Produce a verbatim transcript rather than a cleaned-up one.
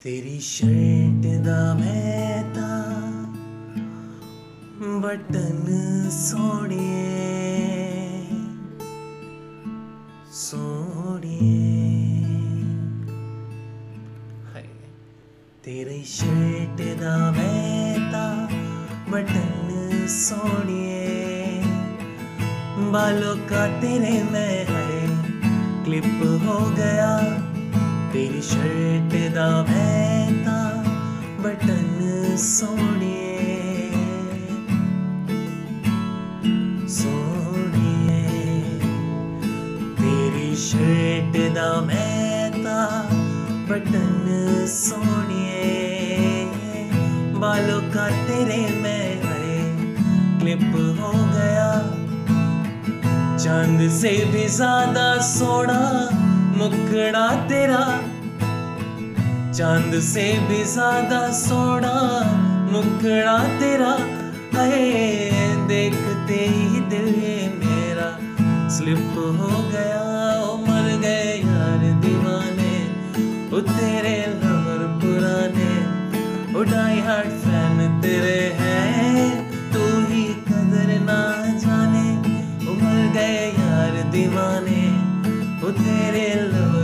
तेरी शर्ट दा मैं ता बटन सोड़िए सोड़िए हाय तेरी शर्ट दा मैं ता बटन सोड़िए बालों का तेरे में है क्लिप हो गया तेरी शर्ट दा मैं ता बटन सोड़िए सोड़िए तेरी शर्ट दा मैं ता बटन सोड़िए बालों का तेरे में है क्लिप हो गया चांद से भी ज्यादा सोना मुखड़ा तेरा चांद से भी ज्यादा सोना मुखड़ा तेरा है देखते ही दिल मेरा स्लिप हो गया ओ मर गए यार दीवाने ओ तेरे लवर पुराने ओ डाई हार्ट फैन तेरे हैं तू ही कदर ना जाने ओ मर गए यार दीवाने ओ तेरे लवर